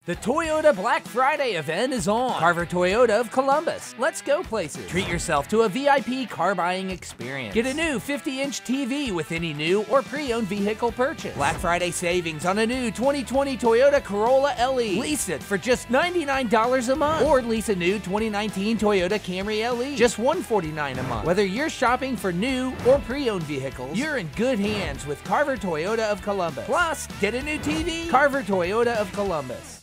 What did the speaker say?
The Toyota Black Friday event is on. Carver Toyota of Columbus. Let's go places. Treat yourself to a VIP car buying experience. Get a new 50-inch TV with any new or pre-owned vehicle purchase. Black Friday savings on a new 2020 Toyota Corolla LE. Lease it for just $99 a month. Or lease a new 2019 Toyota Camry LE. Just $149 a month. Whether you're shopping for new or pre-owned vehicles, you're in good hands with Carver Toyota of Columbus. Plus, get a new TV. Carver Toyota of Columbus.